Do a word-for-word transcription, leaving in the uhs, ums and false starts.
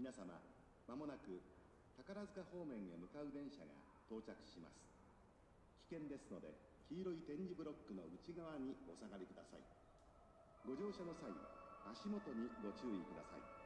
皆様、まもなく宝塚方面へ向かう電車が到着します。危険ですので、黄色い点字ブロックの内側にお下がりください。ご乗車の際、足元にご注意ください。